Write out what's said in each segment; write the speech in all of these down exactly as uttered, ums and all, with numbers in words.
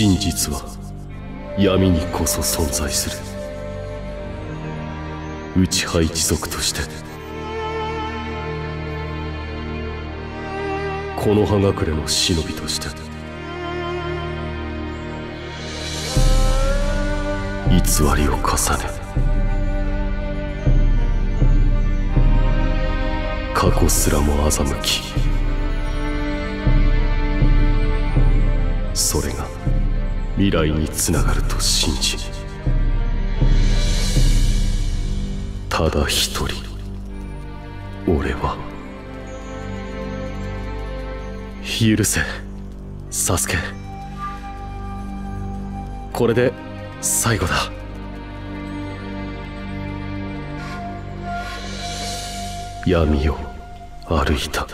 真実は闇にこそ存在する。内派一族としてこの葉隠れの忍びとして偽りを重ね過去すらも欺き、それが未来につながると信じ、ただ一人俺は許せサスケ、これで最後だ。闇を歩いた。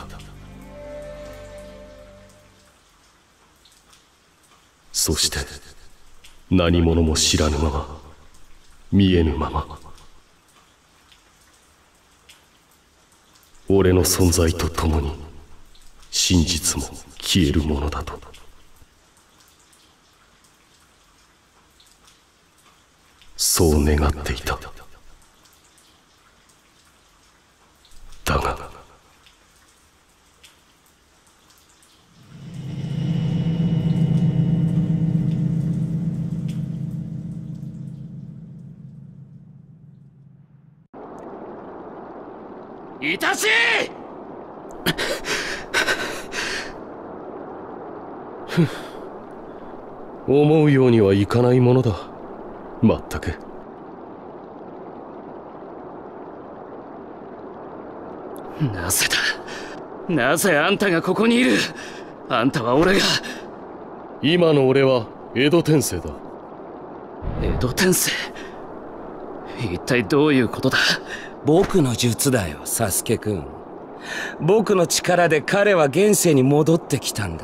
そして何者も知らぬまま、見えぬまま、俺の存在とともに真実も消えるものだと。そう願っていた。だがイタチ思うようにはいかないものだ。まったく。 なぜだ、なぜあんたがここにいる。あんたは俺が。 今の俺は江戸天聖だ。 江戸天聖、一体どういうことだ。 僕の術だよ、サスケくん。僕の力で彼は現世に戻ってきたんだ。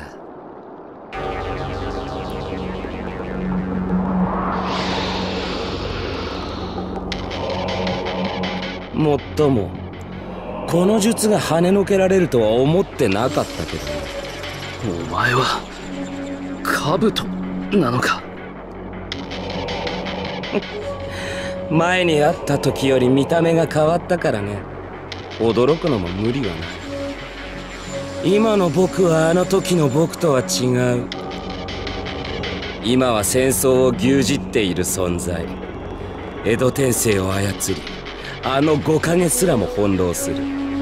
もっともこの術が跳ねのけられるとは思ってなかったけど。 お前は兜なのか。 前に会った時より見た目が変わったからね。驚くのも無理はない。今の僕はあの時の僕とは違う。今は戦争を牛耳っている存在、江戸天聖を操り、あの五影すらも翻弄する。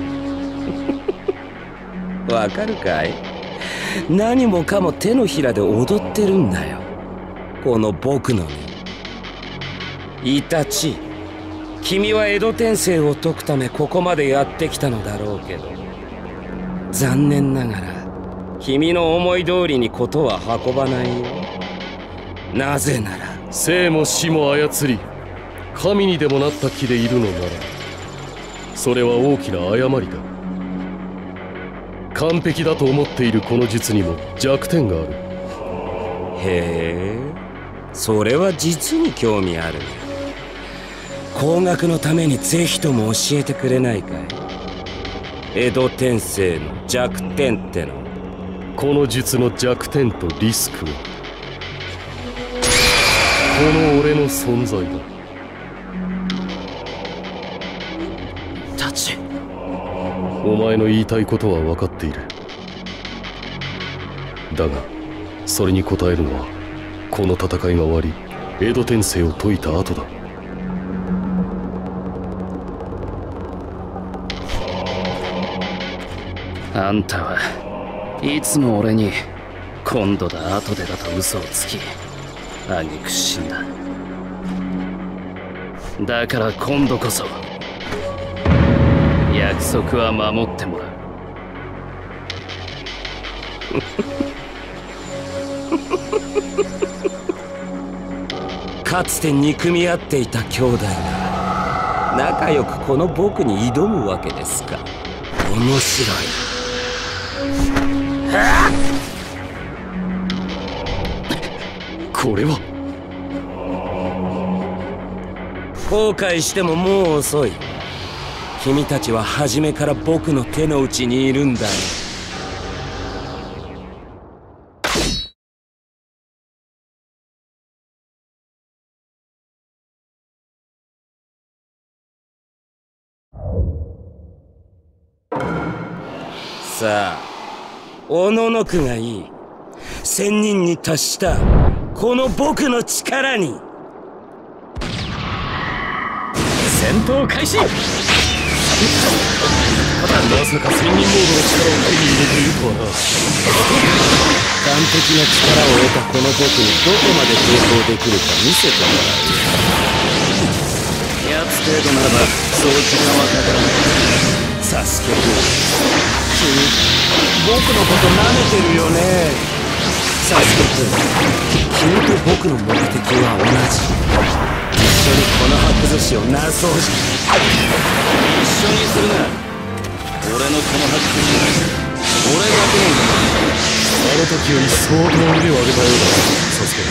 わかるかい？何もかも手のひらで踊ってるんだよ、この僕のね。イタチ、君は江戸天聖を解くためここまでやってきたのだろうけど、残念ながら君の思い通りにことは運ばないよ。なぜなら生も死も操り神にでもなった気でいるのなら、それは大きな誤りだ。完璧だと思っているこの術にも弱点がある。 へえ、それは実に興味あるね。工学のためにぜひとも教えてくれないかい？江戸天聖の弱点っての。 この術の弱点とリスクはこの俺の存在だ。 イタチ、 お前の言いたいことは分かっている。だがそれに応えるのはこの戦いが終わり江戸天聖を解いた後だ。 あんたはいつも俺に今度だ後でだと嘘をつき、挙句死んだ。だから今度こそ約束は守ってもらう。 かつて憎み合っていた兄弟が仲良くこの僕に挑むわけですか。面白い。 これは後悔してももう遅い。君たちは初めから僕の手の内にいるんだよ。 さ。おののくがいい。千人に達したこの僕の力に。 戦闘開始。 まさか千人モードの力を手に入れているとはな。 完璧な力を得たこの僕にどこまで抵抗できるか見せてもらう。 やつ程度ならばそう時間はかからない。 サスケ君、君僕のこと舐めてるよね。サスケ君、君と僕の目的は同じ。一緒にこの白寿司をなそうじゃ。 一緒にするな。俺のこの白寿司俺だけなんだ。 あの時より相当腕を上げたようだな、サスケ。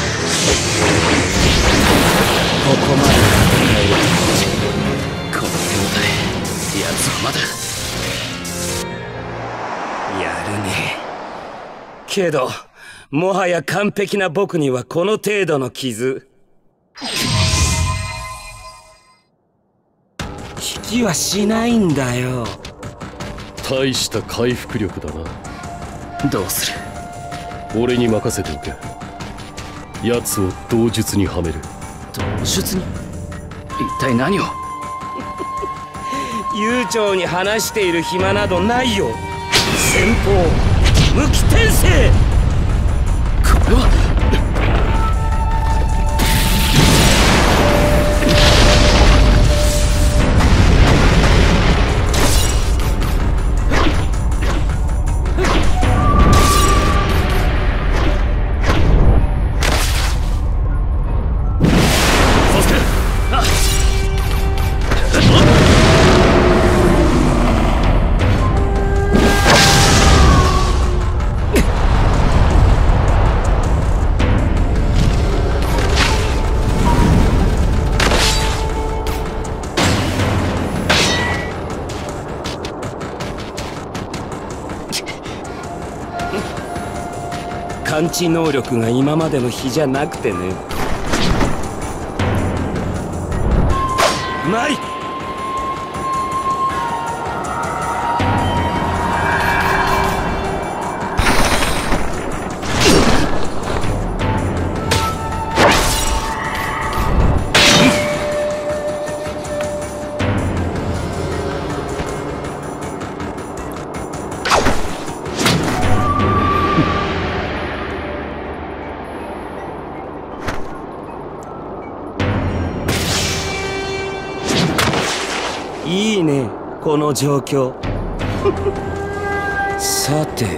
ここまで戦える。 この手応え、奴はまだやるね。けどもはや完璧な僕にはこの程度の傷引きはしないんだよ。 大した回復力だな。 どうする？ 俺に任せておけ。奴を道術にはめる。 道術に？一体何を？ 悠長に話している暇などないよ。先方無期転生。 これは感知能力が今までの比じゃなくてね。ない。いいね、この状況。さて、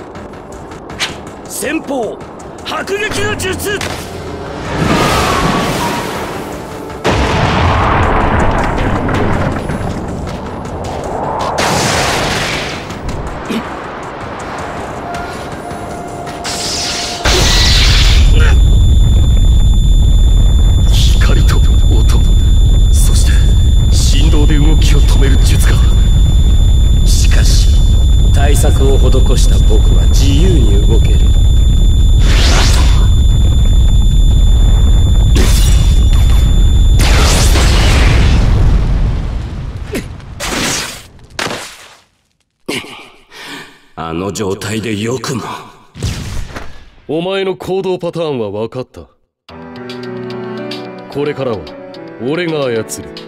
先方迫撃の術。 光と音、そして振動で動きを止める術か。 しかし対策を施した僕は自由に動ける。あの状態でよくも。 お前の行動パターンは分かった。これからは俺が操る。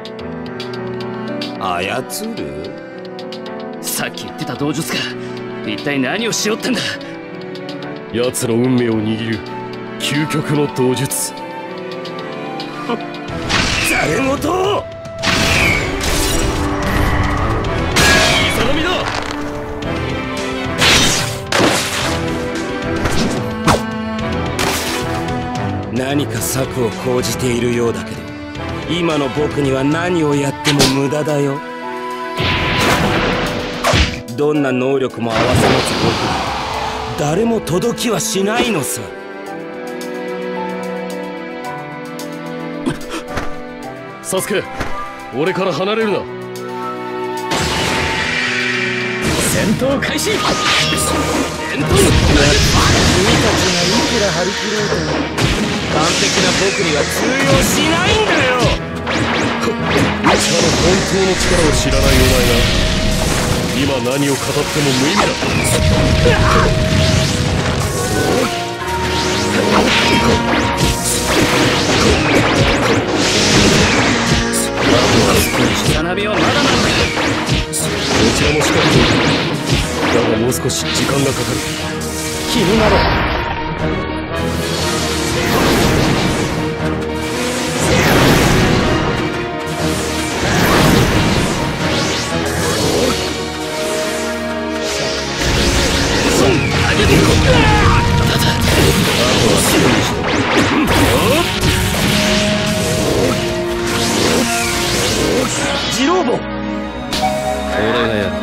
操る？ さっき言ってた道術か。一体何をしようってんだ。 奴の運命を握る究極の道術。 ざれ言！ イザナミだ！ 何か策を講じているようだけど、今の僕には何をやっても無駄だよ。どんな能力も併せ持つ僕に誰も届きはしないのさ。 サスケ、俺から離れるな。 戦闘開始。戦闘君たちがいくら張り切ろうとも完璧な僕には通用しないんだよ。 ただ本当の力を知らないお前が今何を語っても無意味だ。 花火はまだなんだ。 こちらも仕掛けている。だがもう少し時間がかかる。 気になれ。ジローボ、 俺がやる。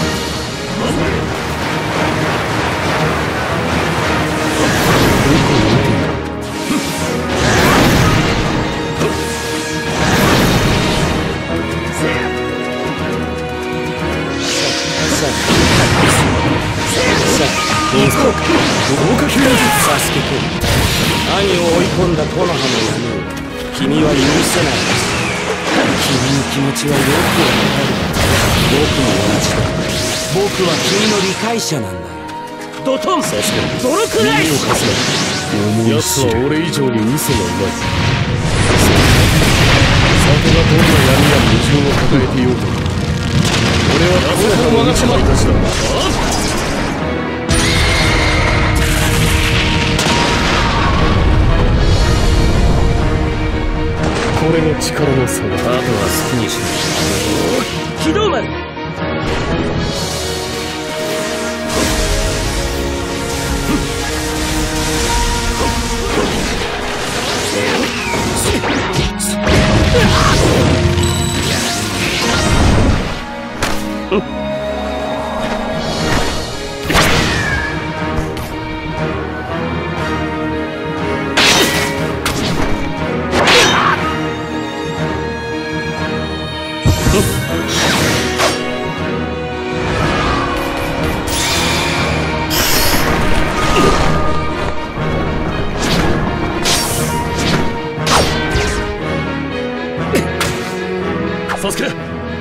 サスケ君、兄を追い込んだ木の葉の闇を君は許せない。君の気持ちはよくわかる。僕も同じだ。僕は君の理解者なんだ。ドトン、 サスケ、 ドルクライ耳を貸すな。奴は俺以上に嘘がうまい。里がどんな闇や矛盾を抱えていようと、俺はこれからの一枚たちだ。これが力の差だ。 あとは好きにしろ。 起動丸。 サスケ、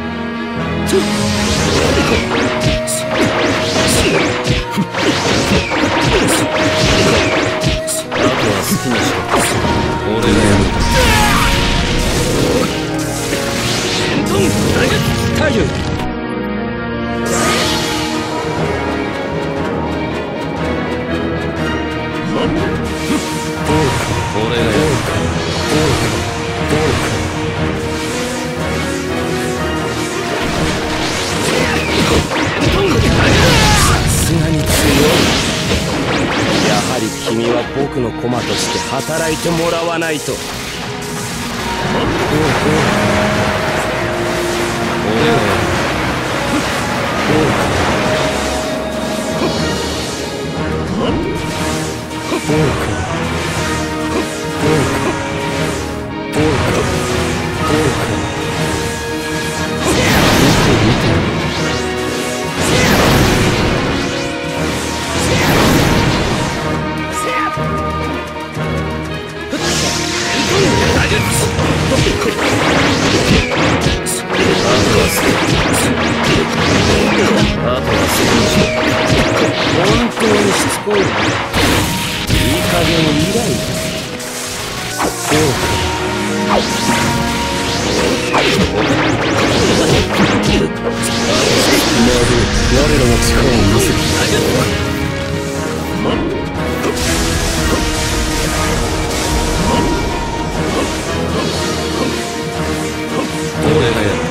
君は僕の駒として働いてもらわないと。俺は本当にしつこい。いい加減イライラ。我らの力を見せる。俺がやる。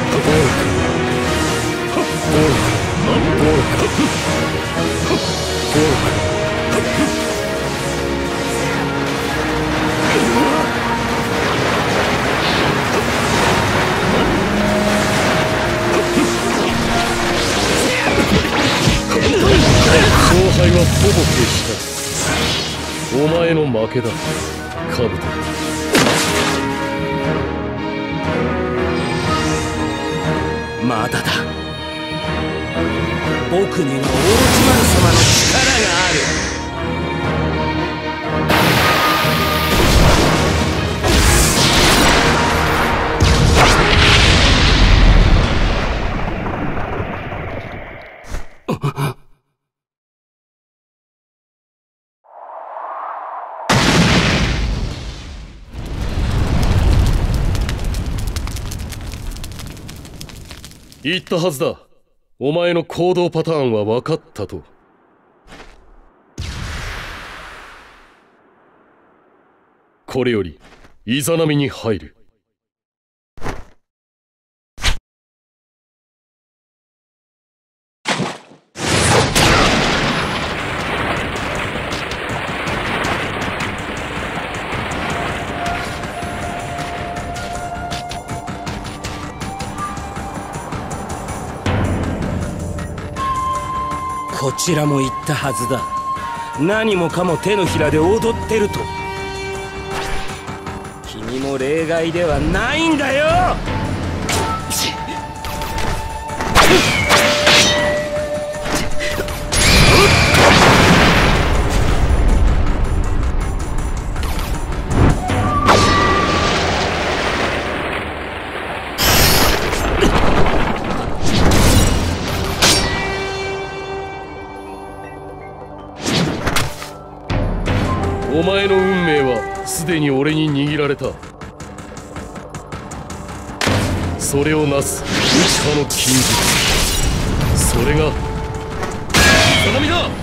勝敗はほぼ決した。お前の負けだ、カブト。まだだ。僕には王子丸様の力がある。 言ったはずだ。お前の行動パターンは分かったと。これよりイザナミに入る。 こちらも言ったはずだ。何もかも手のひらで踊ってると。君も例外ではないんだよ。 お前の運命はすでに俺に握られた。それをなす内派の禁術、それがイザナミだ。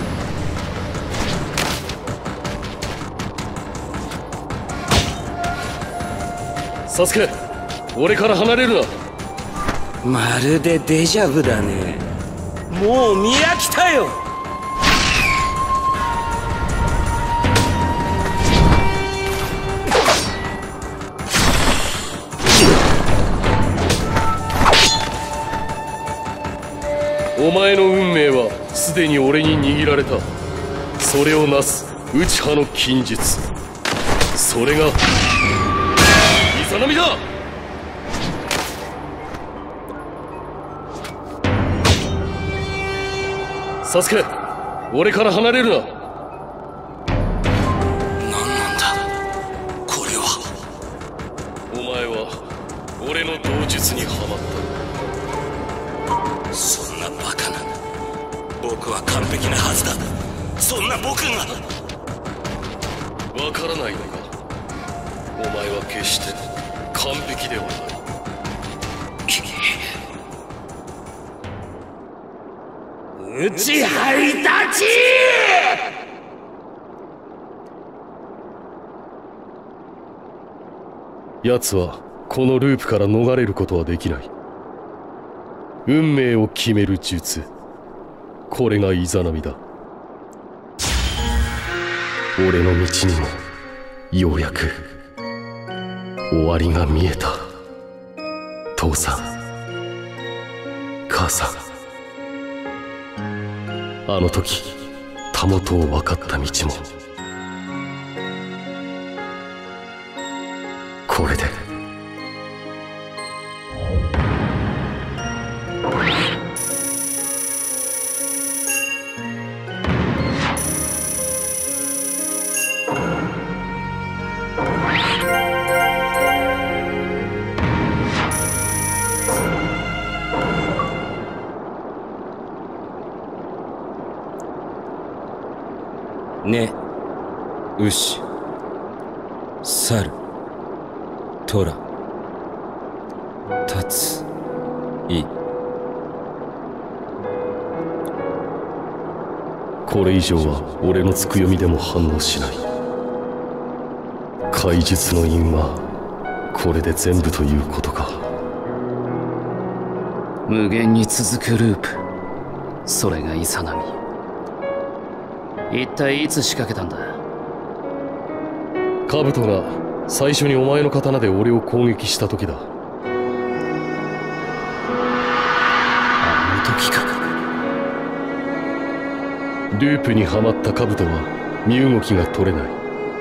サスケ、俺から離れるな。 まるでデジャブだね。もう見飽きたよ。 お前の運命はすでに俺に握られた。それをなす内派の禁術、それがイザナミだ。サスケ、俺から離れるな。 何なんだこれは。 お前は俺の道術にはまった。 そんなバカな。僕は完璧なはずだ。そんな僕が。 わからないのか。お前は決して完璧ではない。 内配立ち。 奴はこのループから逃れることはできない。運命を決める術、これがイザナミだ。俺の道にもようやく終わりが見えた。父さん、母さん、あの時たもとを分かった道もこれで。 ね、牛、猿、虎、立つ、い。 これ以上は俺のつくよみでも反応しない。怪術の因はこれで全部ということか。 無限に続くループ、それがイザナミ。一体いつ仕掛けたんだ。 カブトが最初にお前の刀で俺を攻撃した時だ。 あの時か。 ループにはまったカブトは身動きが取れない。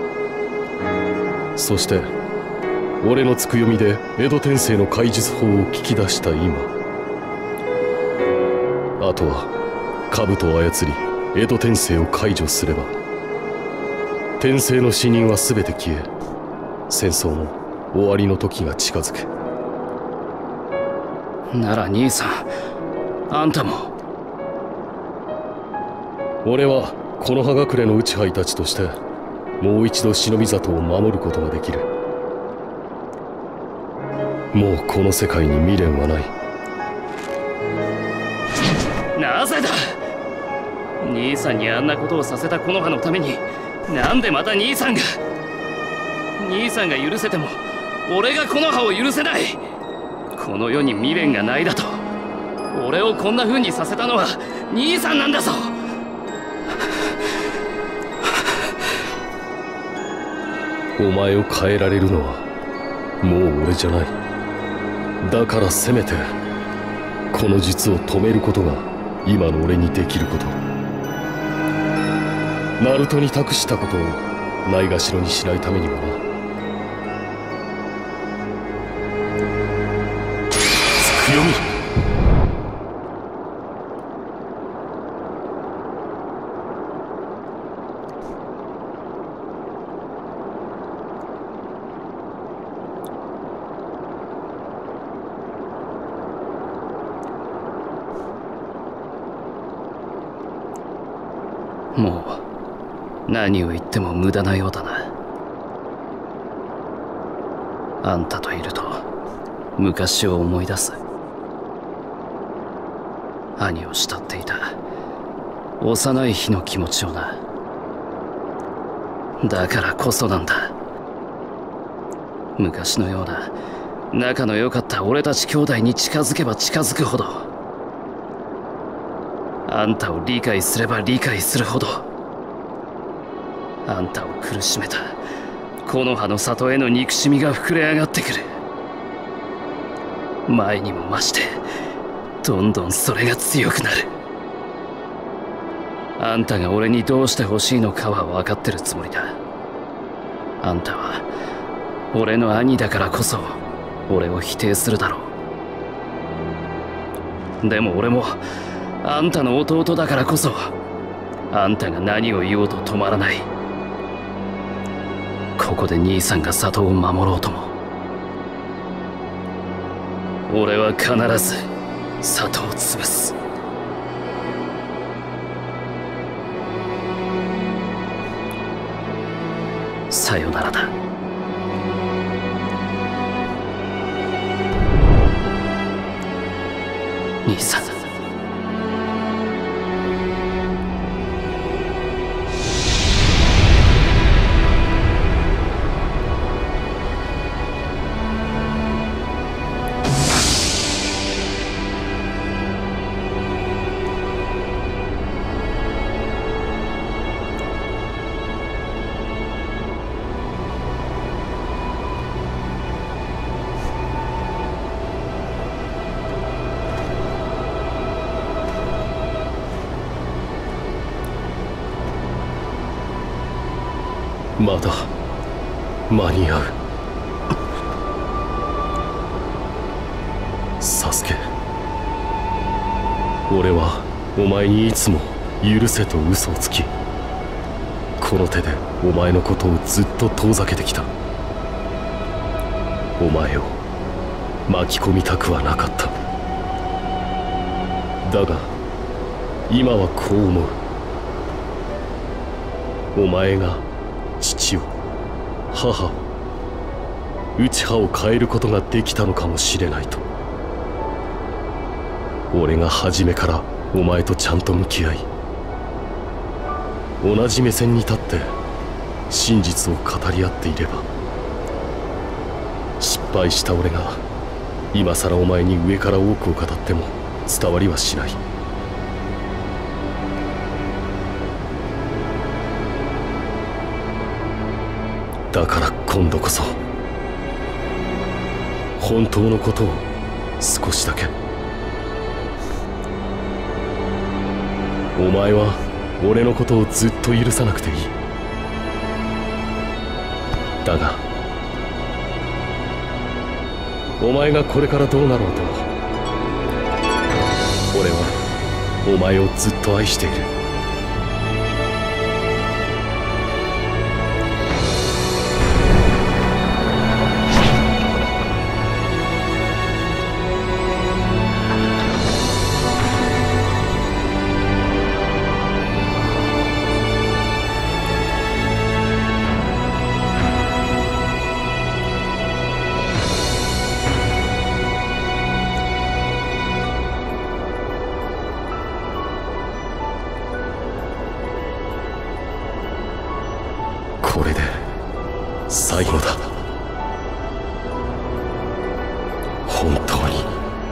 そして俺のつくよみで江戸天聖の怪術法を聞き出した今、あとはカブトを操り江戸天聖を解除すれば天聖の死人は全て消え、戦争も終わりの時が近づく。 なら兄さん、あんたも。 俺は木の葉隠れの内輩たちとしてもう一度忍び里を守ることができる。もうこの世界に未練はない。 なぜだ。兄さんにあんなことをさせた木の葉のために、なんでまた兄さんが。兄さんが許せても俺が木の葉を許せない。この世に未練がないだと。俺をこんな風にさせたのは兄さんなんだぞ。 お前を変えられるのはもう俺じゃない。だからせめてこの術を止めることが今の俺にできること。ナルトに託したことをないがしろにしないためにもな。つくよみ。 もう何を言っても無駄なようだな。あんたといると昔を思い出す。兄を慕っていた幼い日の気持ちをな。だからこそなんだ。昔のような仲の良かった俺たち兄弟に近づけば近づくほど、あんたを理解すれば理解するほど、あんたを苦しめた木の葉の里への憎しみが膨れ上がってくる。前にも増してどんどんそれが強くなる。あんたが俺にどうしてほしいのかは分かってるつもりだ。あんたは俺の兄だからこそ俺を否定するだろう。でも俺もあんたの弟だからこそ、あんたが何を言おうと止まらない。ここで兄さんが里を守ろうとも、俺は必ず里を潰す。さよならだ。兄さん。 まだ間に合う。サスケ、俺はお前にいつも許せと嘘をつき、この手でお前のことをずっと遠ざけてきた。お前を巻き込みたくはなかった。だが今はこう思う。お前が父を、母を、内葉を変えることができたのかもしれないと。俺が初めからお前とちゃんと向き合い、同じ目線に立って真実を語り合っていれば、失敗した俺が今さらお前に上から多くを語っても伝わりはしない。だから今度こそ本当のことを少しだけ。お前は俺のことをずっと許さなくていい。だがお前がこれからどうなろうと、俺はお前をずっと愛している。 これで最後だ。本当に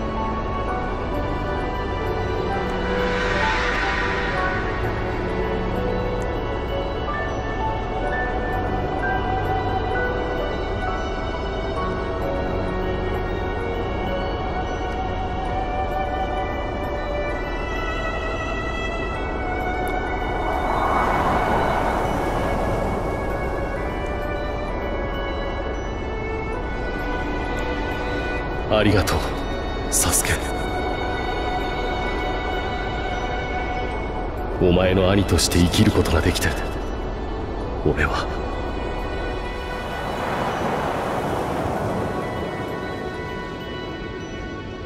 ありがとう、サスケ。お前の兄として生きることができて、俺は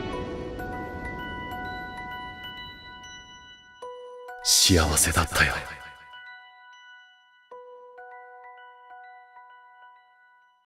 幸せだったよ。